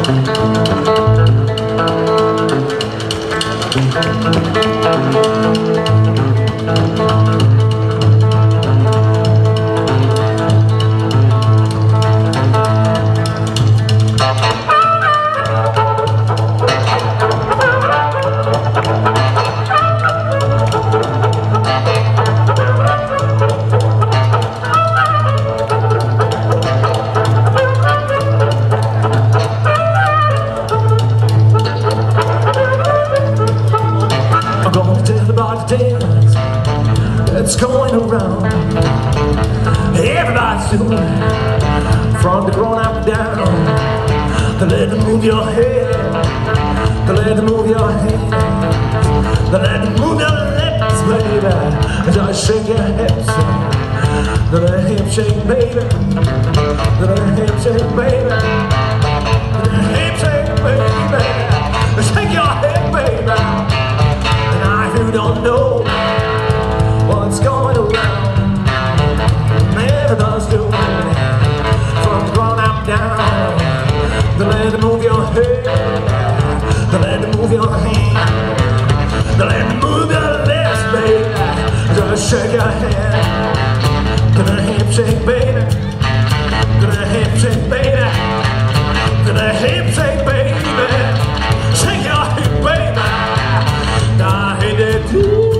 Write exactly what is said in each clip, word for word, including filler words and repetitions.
It's going around. Everybody's doing it, from the grown up down. They let them move your head, they let them move your head, they let them move your lips, baby. Just shake your hips, they let hip shake, baby. They let hip shake, baby. They let hip shake, baby. Shake your head, baby. And now if you don't know what's going around, everybody's doing it, from grown up down. They let them move your head, they let them move your hand, they let them move your lips, baby. Just shake your head, to the hip shake, baby. To the hip shake, baby. To the hip shake, baby. Shake your hip, baby. I hate it too.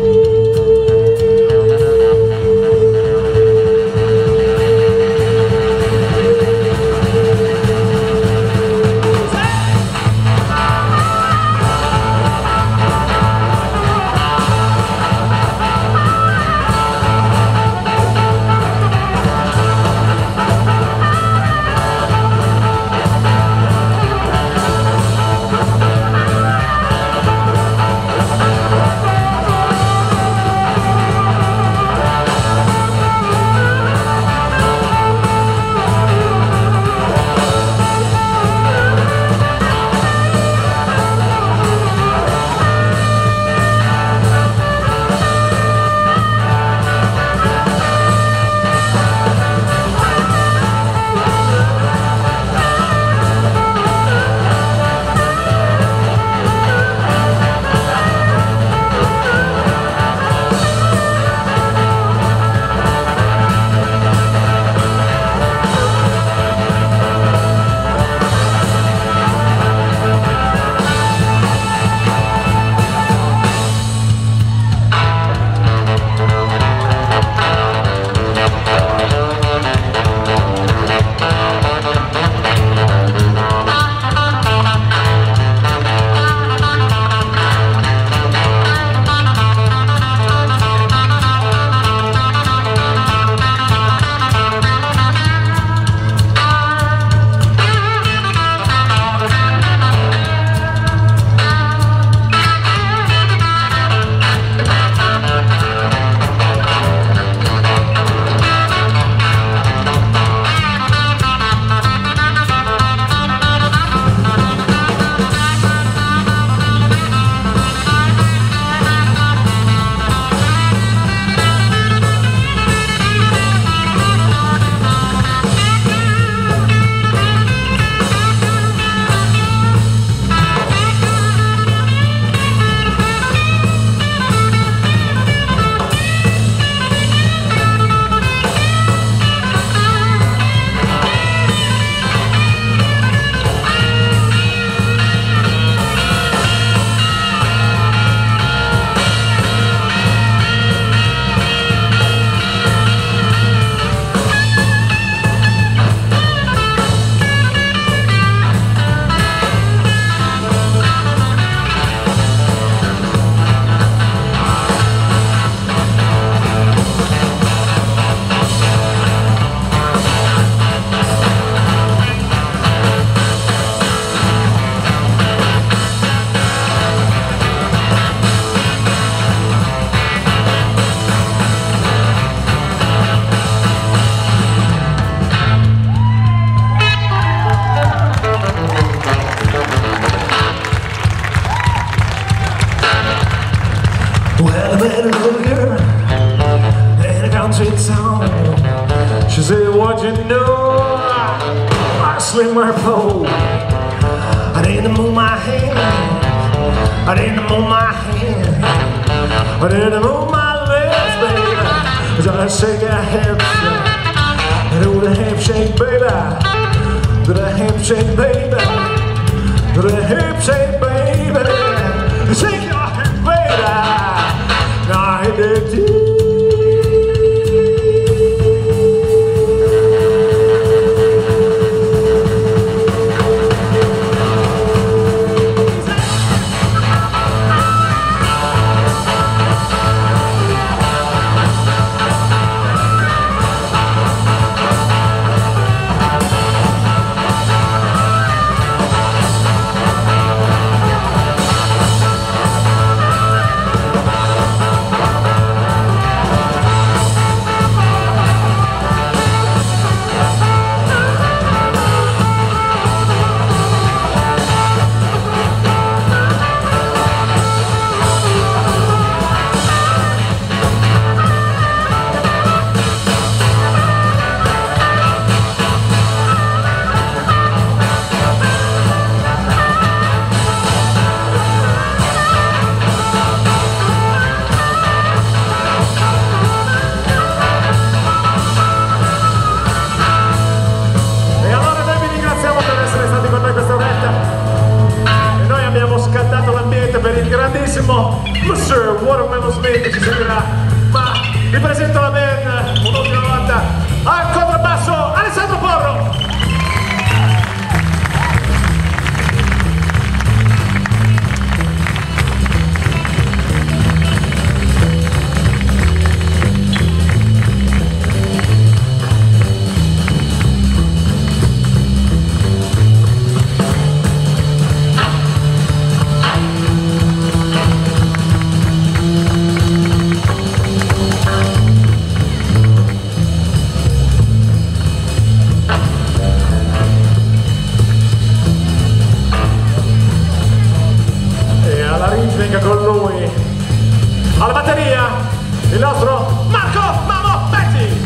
Well, I met a little girl in a country town. She said, what you know, I sling my pole, didn't move my hand, I didn't move my hand, I didn't move my legs, baby. Just shake your hips, do the hip shake, baby. Do the hip shake, baby. Do the hip shake, baby. Shake your hip, baby. Now hit the tea. mister Watermelon Smith che ci seguirà, ma vi presento la band un'ultima volta al contrabbasso Alessandro Porro. Con lui alla batteria il nostro Marco Mamo Pezzi.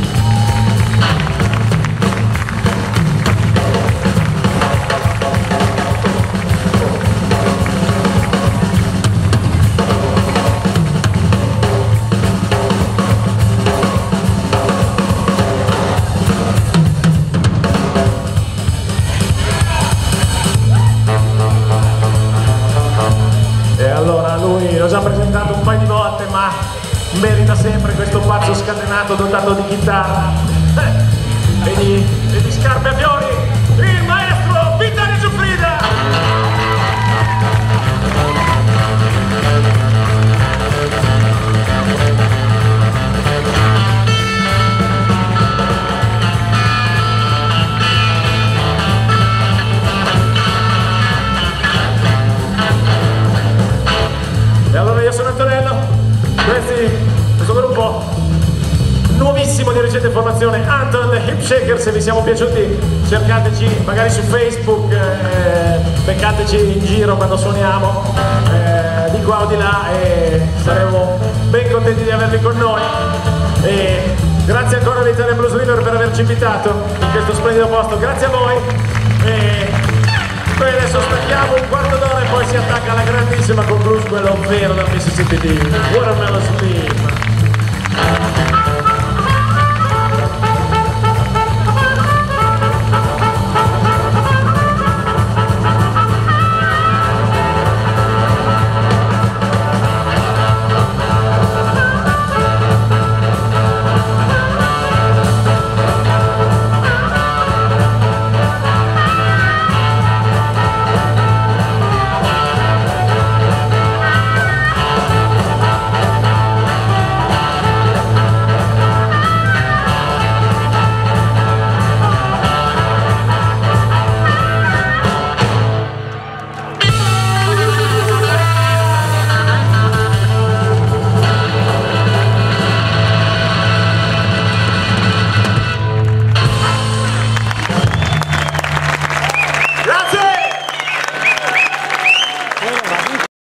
Lui l'ho già presentato un paio di volte, ma merita sempre questo pazzo scatenato dotato di chitarra eh, e, di, e di scarpe a fiori, il maestro Vittorio Giuffrida. E allora io sono Antonello, questi, questo gruppo nuovissimo di recente formazione, Anton the Hip Shaker. Se vi siamo piaciuti cercateci magari su Facebook, eh, beccateci in giro quando suoniamo, eh, di qua o di là, e saremo ben contenti di avervi con noi. E grazie ancora all'Italian Blues River per averci invitato in questo splendido posto, grazie a voi. E noi adesso stacchiamo un quarto d'ora e poi si attacca alla grandissima con blues, quello vero dal Mississippi di Watermelon Slim.